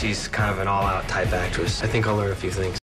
She's kind of an all-out type actress. I think I'll learn a few things.